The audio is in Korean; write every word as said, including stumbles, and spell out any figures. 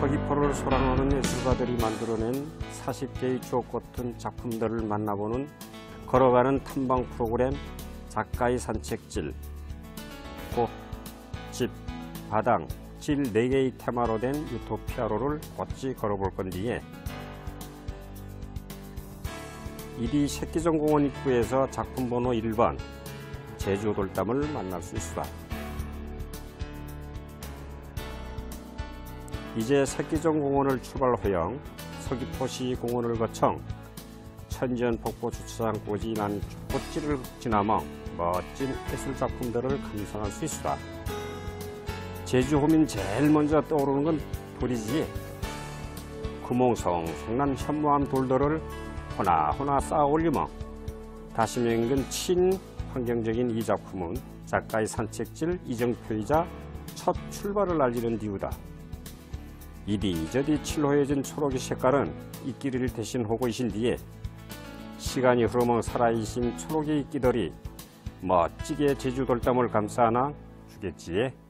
서귀포를 소랑하는 예술가들이 만들어낸 사십 개의 주옥 같은 작품들을 만나보는 걸어가는 탐방 프로그램 작가의 산책질, 꽃, 집, 바당, 질 네 개의 테마로 된 유토피아로를 곧지 걸어볼 건디에 이리 새끼전공원 입구에서 작품 번호 일 번 제주 돌담을 만날 수 있다. 이제 새끼전공원을 출발하여 서귀포시 공원을 거쳐 천지연 폭포 주차장까지 난 꽃길을 지나며 멋진 예술작품들을 감상할 수 있다. 제주 하면 제일 먼저 떠오르는 건 돌이지. 구멍성성난 현무암 돌들을 하나하나 쌓아 올리며 다시 맹근 친환경적인 이 작품은 작가의 산책질 이정표이자 첫 출발을 알리는 이유다. 이리저리 칠호해진 초록의 색깔은 이끼를 대신하고 있신 뒤에 시간이 흐르며 살아있신 초록의 이끼들이 멋지게 제주 돌담을 감싸 안아 주겠지에.